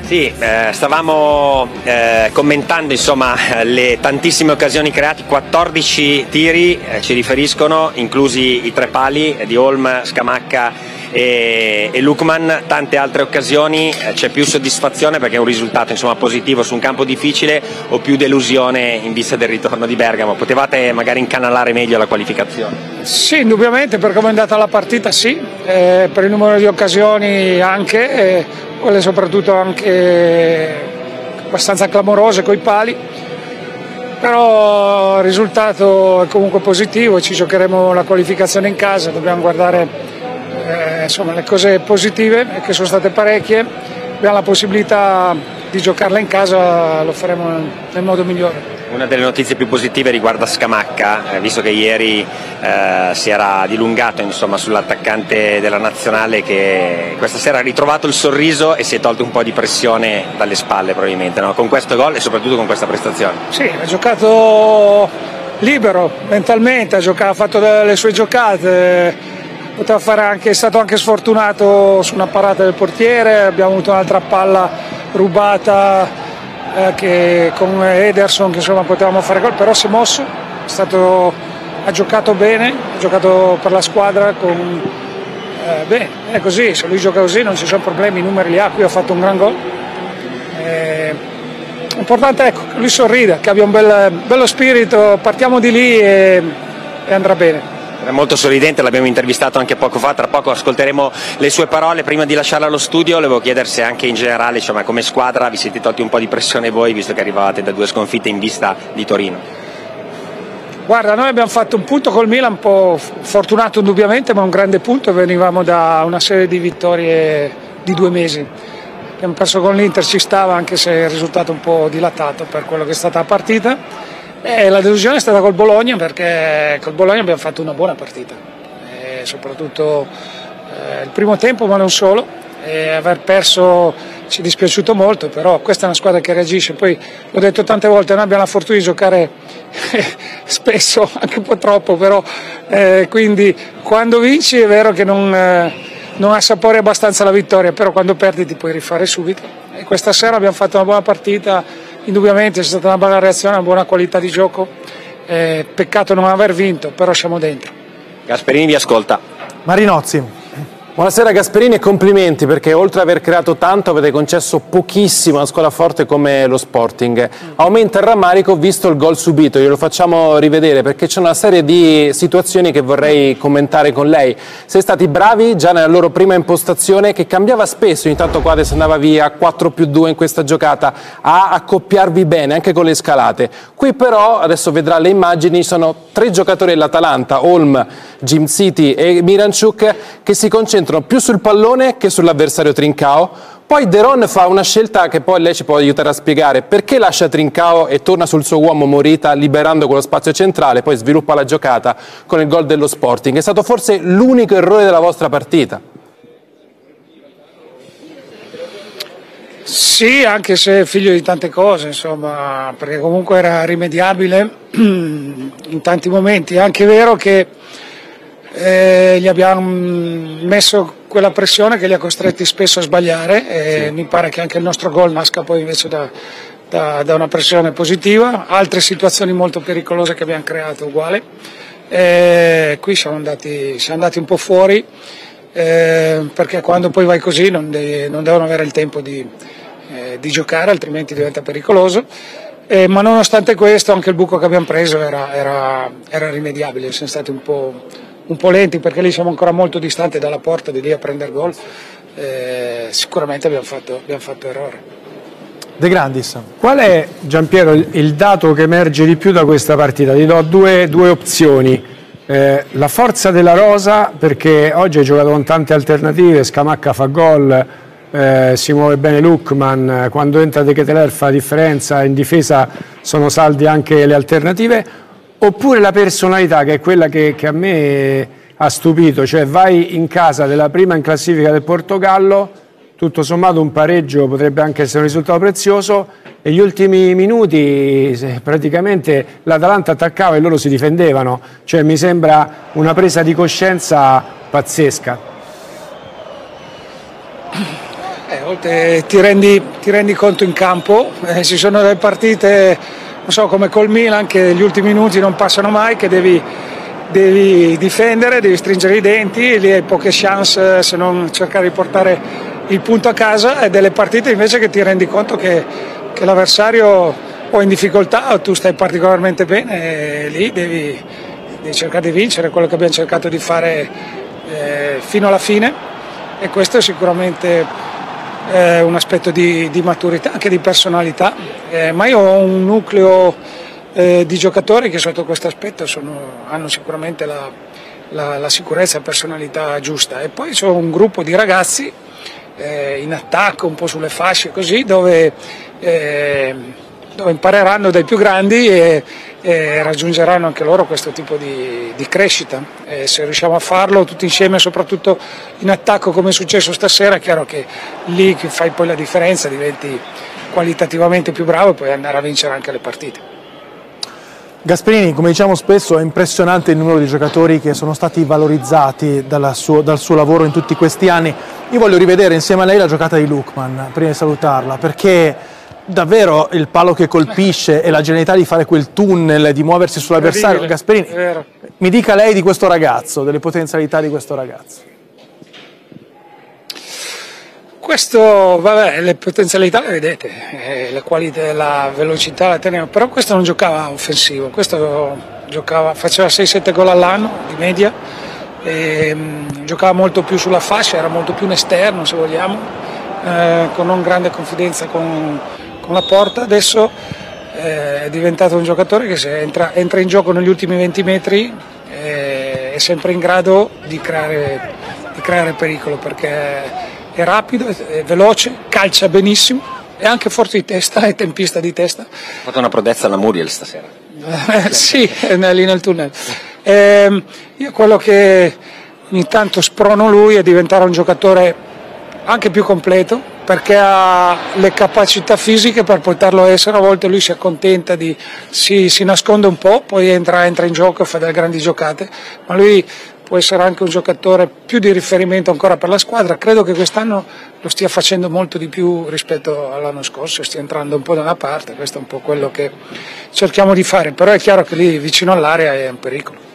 Sì, stavamo commentando insomma le tantissime occasioni create, 14 tiri ci riferiscono, inclusi i 3 pali di Holm, Scamacca e Lukman, tante altre occasioni. C'è più soddisfazione perché è un risultato insomma positivo su un campo difficile, o più delusione in vista del ritorno di Bergamo? Potevate magari incanalare meglio la qualificazione? Sì, indubbiamente, per come è andata la partita sì, per il numero di occasioni anche, quelle soprattutto anche abbastanza clamorose coi pali, però il risultato è comunque positivo, ci giocheremo la qualificazione in casa, dobbiamo guardare insomma, le cose positive, che sono state parecchie, abbiamo la possibilità di giocarla in casa, lo faremo nel modo migliore. Una delle notizie più positive riguarda Scamacca, visto che ieri si era dilungato insomma, sull'attaccante della nazionale, che questa sera ha ritrovato il sorriso e si è tolto un po' di pressione dalle spalle probabilmente, no? Con questo gol e soprattutto con questa prestazione. Sì, ha giocato libero mentalmente, ha fatto le sue giocate, poteva fare anche, è stato anche sfortunato su una parata del portiere, abbiamo avuto un'altra palla rubata che con Ederson, che insomma potevamo fare gol, però si è mosso, ha giocato bene, ha giocato per la squadra bene, è così, se lui gioca così non ci sono problemi, i numeri li ha, qui ha fatto un gran gol. L'importante è che lui sorrida, che abbia un bello spirito, partiamo di lì e andrà bene. È molto sorridente, l'abbiamo intervistato anche poco fa, tra poco ascolteremo le sue parole. Prima di lasciarla allo studio volevo chiedere se anche in generale, insomma, come squadra vi siete tolti un po' di pressione voi, visto che arrivavate da 2 sconfitte in vista di Torino. Guarda, noi abbiamo fatto un punto col Milan, un po' fortunato indubbiamente, ma un grande punto, venivamo da una serie di vittorie di 2 mesi. Abbiamo perso con l'Inter, ci stava, anche se il risultato è un po' dilatato per quello che è stata la partita. La delusione è stata col Bologna, perché col Bologna abbiamo fatto una buona partita, soprattutto il primo tempo, ma non solo, aver perso ci è dispiaciuto molto, però questa è una squadra che reagisce. Poi l'ho detto tante volte, noi abbiamo la fortuna di giocare spesso, anche un po' troppo, però quindi quando vinci è vero che non ha sapore abbastanza la vittoria, però quando perdi ti puoi rifare subito, e questa sera abbiamo fatto una buona partita. Indubbiamente c'è stata una bella reazione, una buona qualità di gioco, peccato non aver vinto, però siamo dentro. Gasperini vi ascolta. Marinozzi. Buonasera Gasperini e complimenti, perché oltre ad aver creato tanto avete concesso pochissimo a una squadra forte come lo Sporting. Aumenta il rammarico visto il gol subito, glielo facciamo rivedere perché c'è una serie di situazioni che vorrei commentare con lei. Siete stati bravi già nella loro prima impostazione, che cambiava spesso, ogni tanto Quadrado andava via 4+2 in questa giocata, a accoppiarvi bene anche con le scalate. Qui però, adesso vedrà le immagini, sono 3 giocatori dell'Atalanta, Holm, Jim City e Miranchuk, che si concentrano più sul pallone che sull'avversario Trincao. Poi De Ron fa una scelta che poi lei ci può aiutare a spiegare, perché lascia Trincao e torna sul suo uomo Morita, liberando quello spazio centrale, poi sviluppa la giocata con il gol dello Sporting. È stato forse l'unico errore della vostra partita? Sì, anche se è figlio di tante cose, insomma, perché comunque era rimediabile in tanti momenti. È anche vero che gli abbiamo messo quella pressione che li ha costretti spesso a sbagliare, e sì. Mi pare che anche il nostro gol nasca poi invece da una pressione positiva. Altre situazioni molto pericolose che abbiamo creato uguale, qui siamo andati un po' fuori, perché quando poi vai così non devono avere il tempo di giocare, altrimenti diventa pericoloso. Ma nonostante questo anche il buco che abbiamo preso era rimediabile. Siamo stati un po' lenti, perché lì siamo ancora molto distanti dalla porta, di lì a prendere gol. Sicuramente abbiamo fatto errore. De Grandis. Qual è, Giampiero, il dato che emerge di più da questa partita? Ti do due opzioni. La forza della rosa, perché oggi hai giocato con tante alternative, Scamacca fa gol, si muove bene Lukman, quando entra De Ketelaere fa la differenza, in difesa sono saldi anche le alternative. Oppure la personalità, che è quella che a me ha stupito, cioè vai in casa della prima in classifica del Portogallo, tutto sommato un pareggio potrebbe anche essere un risultato prezioso, e gli ultimi minuti praticamente l'Atalanta attaccava e loro si difendevano, cioè mi sembra una presa di coscienza pazzesca. Ti rendi conto in campo, ci sono delle partite, non so, come col Milan, che gli ultimi minuti non passano mai, che devi difendere, devi stringere i denti, e lì hai poche chance se non cercare di portare il punto a casa, e delle partite invece che ti rendi conto che l'avversario o è in difficoltà o tu stai particolarmente bene, e lì devi cercare di vincere, quello che abbiamo cercato di fare fino alla fine, e questo è sicuramente un aspetto di maturità, anche di personalità, ma io ho un nucleo di giocatori che sotto questo aspetto hanno sicuramente la sicurezza e personalità giusta, e poi c'è un gruppo di ragazzi in attacco, un po' sulle fasce così, dove impareranno dai più grandi e raggiungeranno anche loro questo tipo di crescita, e se riusciamo a farlo tutti insieme, soprattutto in attacco come è successo stasera, è chiaro che lì che fai poi la differenza, diventi qualitativamente più bravo e puoi andare a vincere anche le partite. Gasperini, come diciamo spesso, è impressionante il numero di giocatori che sono stati valorizzati dal suo lavoro in tutti questi anni. Io voglio rivedere insieme a lei la giocata di Lookman, prima di salutarla, perché davvero il palo che colpisce e la genialità di fare quel tunnel, di muoversi sull'avversario. Gasperini, mi dica lei di questo ragazzo, delle potenzialità di questo ragazzo. Questo, vabbè, le potenzialità le vedete, le qualità, la velocità la teneva, però questo non giocava offensivo, questo faceva 6-7 gol all'anno di media, giocava molto più sulla fascia, era molto più un esterno se vogliamo, con non grande confidenza con la porta. Adesso è diventato un giocatore che se entra in gioco negli ultimi 20 metri è sempre in grado di creare pericolo, perché è rapido, è veloce, calcia benissimo, è anche forte di testa, è tempista di testa. Ha fatto una prodezza alla Muriel stasera. Sì, lì nel tunnel. Io quello che ogni tanto sprono lui è diventare un giocatore anche più completo, perché ha le capacità fisiche per poterlo essere. A volte lui si accontenta si nasconde un po', poi entra in gioco e fa delle grandi giocate, ma lui può essere anche un giocatore più di riferimento ancora per la squadra. Credo che quest'anno lo stia facendo molto di più rispetto all'anno scorso, stia entrando un po' da una parte, questo è un po' quello che cerchiamo di fare, però è chiaro che lì vicino all'area è un pericolo.